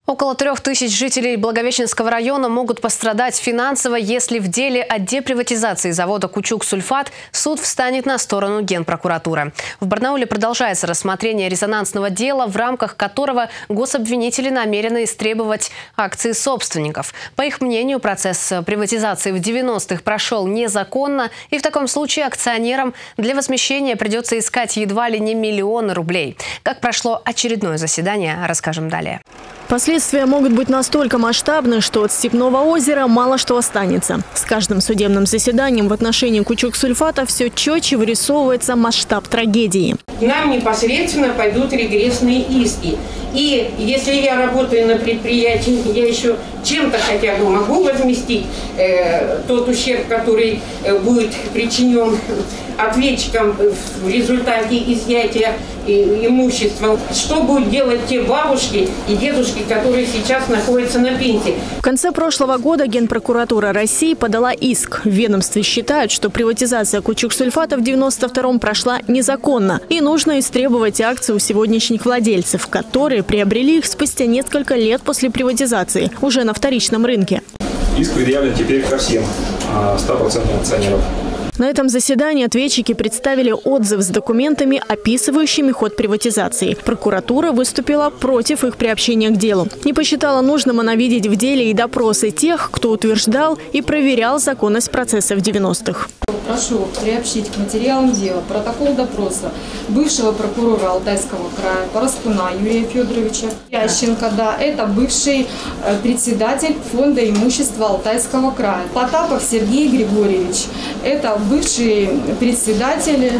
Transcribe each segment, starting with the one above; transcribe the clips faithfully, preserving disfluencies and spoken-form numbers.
Около трех тысяч жителей Благовещенского района могут пострадать финансово, если в деле о деприватизации завода «Кучук-Сульфат» суд встанет на сторону Генпрокуратуры. В Барнауле продолжается рассмотрение резонансного дела, в рамках которого гособвинители намерены истребовать акции собственников. По их мнению, процесс приватизации в девяностых прошел незаконно, и в таком случае акционерам для возмещения придется искать едва ли не миллионы рублей. Как прошло очередное заседание, расскажем далее. Последствия могут быть настолько масштабны, что от Степного озера мало что останется. С каждым судебным заседанием в отношении Кучук-Сульфата все четче вырисовывается масштаб трагедии. К нам непосредственно пойдут регрессные иски. И если я работаю на предприятии, я еще чем-то хотя бы могу возместить э, тот ущерб, который э, будет причинен ответчикам в результате изъятия э, имущества. Что будут делать те бабушки и дедушки, которые сейчас находятся на пенсии? В конце прошлого года Генпрокуратура России подала иск. В ведомстве считают, что приватизация Кучук-Сульфата в девяносто втором прошла незаконно. И нужно истребовать акции у сегодняшних владельцев, которые приобрели их спустя несколько лет после приватизации, уже на вторичном рынке. Иск предъявлен теперь ко всем ста процентам акционеров. На этом заседании ответчики представили отзыв с документами, описывающими ход приватизации. Прокуратура выступила против их приобщения к делу. Не посчитала нужным она видеть в деле и допросы тех, кто утверждал и проверял законность процесса в девяностых. Прошу приобщить к материалам дела протокол допроса бывшего прокурора Алтайского края Пороскуна Юрия Федоровича Ященко. Да, это бывший председатель фонда имущества Алтайского края. Потапов Сергей Григорьевич. Это бывший председатель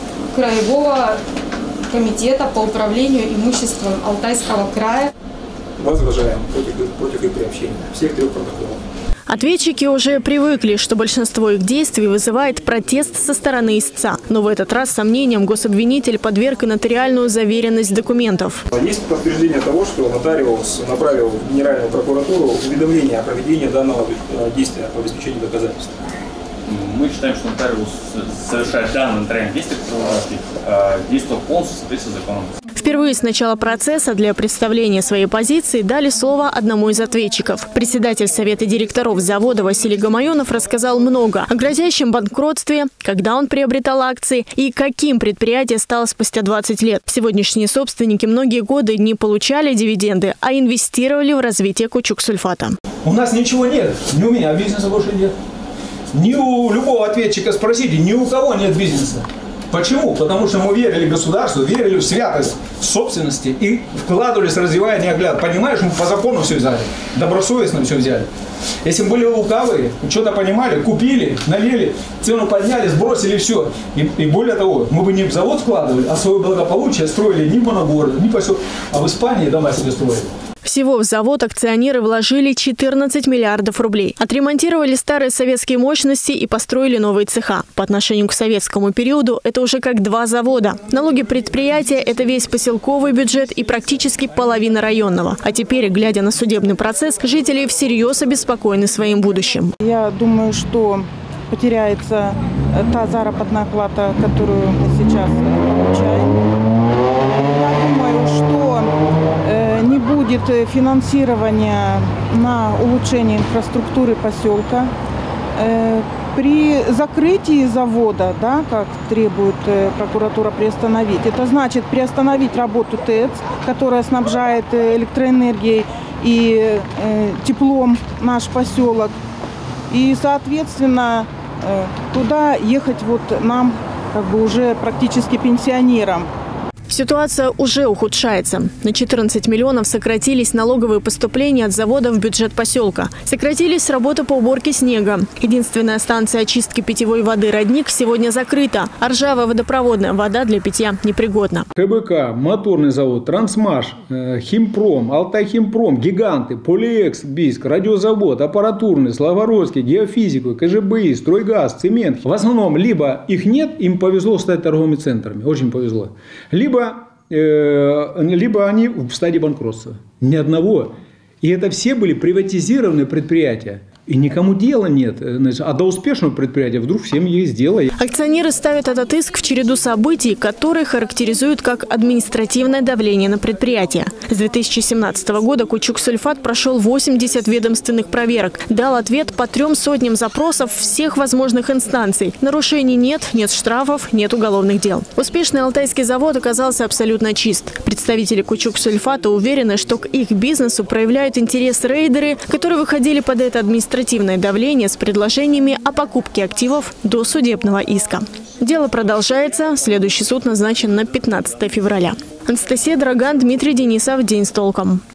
Краевого комитета по управлению имуществом Алтайского края. Возражаем против, против их приобщения всех трех протоколов. Ответчики уже привыкли, что большинство их действий вызывает протест со стороны истца. Но в этот раз сомнением гособвинитель подверг и нотариальную заверенность документов. Есть подтверждение того, что нотариус направил в Генеральную прокуратуру уведомление о проведении данного действия по обеспечению доказательств. Мы считаем, что нотариус, совершая данное нотариальное действие, действовал полностью в соответствии с законом. Впервые с начала процесса для представления своей позиции дали слово одному из ответчиков. Председатель совета директоров завода Василий Гамаюнов рассказал много о грозящем банкротстве, когда он приобретал акции и каким предприятие стало спустя двадцать лет. Сегодняшние собственники многие годы не получали дивиденды, а инвестировали в развитие Кучук-Сульфата. У нас ничего нет, ни у меня бизнеса больше нет. Ни у любого ответчика спросите, ни у кого нет бизнеса. Почему? Потому что мы верили государству, верили в святость собственности и вкладывались, развивая, не оглядывая. Понимаешь, мы по закону все взяли, добросовестно все взяли. Если были лукавые, что-то понимали, купили, налили, цену подняли, сбросили все. И, и более того, мы бы не в завод вкладывали, а свое благополучие строили ни в моногород, ни поселок, а в Испании дома себе строили. Всего в завод акционеры вложили четырнадцать миллиардов рублей. Отремонтировали старые советские мощности и построили новые цеха. По отношению к советскому периоду это уже как два завода. Налоги предприятия – это весь поселковый бюджет и практически половина районного. А теперь, глядя на судебный процесс, жители всерьез обеспокоены своим будущим. Я думаю, что потеряется та заработная плата, которую мы сейчас получаем. Я думаю, что не будет финансирования на улучшение инфраструктуры поселка. При закрытии завода, да, как требует прокуратура приостановить, это значит приостановить работу ТЭЦ, которая снабжает электроэнергией и теплом наш поселок. И, соответственно, туда ехать вот нам, как бы уже практически пенсионерам. Ситуация уже ухудшается. На четырнадцать миллионов сократились налоговые поступления от завода в бюджет поселка. Сократились работы по уборке снега. Единственная станция очистки питьевой воды «Родник» сегодня закрыта. А ржавая водопроводная вода для питья непригодна. КБК, моторный завод, Трансмаш, Химпром, Алтайхимпром, Гиганты, Полиэкс, Бийск, радиозавод, аппаратурный, Славгородский, геофизику, КЖБИ, Стройгаз, Цемент. В основном либо их нет, им повезло стать торговыми центрами, очень повезло. Либо либо они в стадии банкротства. Ни одного. И это все были приватизированные предприятия. И никому дела нет. Значит, а до успешного предприятия вдруг всем есть дело. Акционеры ставят этот иск в череду событий, которые характеризуют как административное давление на предприятие. С две тысячи семнадцатого года Кучук-Сульфат прошел восемьдесят ведомственных проверок, дал ответ по трем сотням запросов всех возможных инстанций. Нарушений нет, нет штрафов, нет уголовных дел. Успешный алтайский завод оказался абсолютно чист. Представители Кучук-Сульфата уверены, что к их бизнесу проявляют интерес рейдеры, которые выходили под это административное давление с предложениями о покупке активов до судебного иска. Дело продолжается. Следующий суд назначен на пятнадцатое февраля. Анастасия Драган, Дмитрий Денисов. День с толком.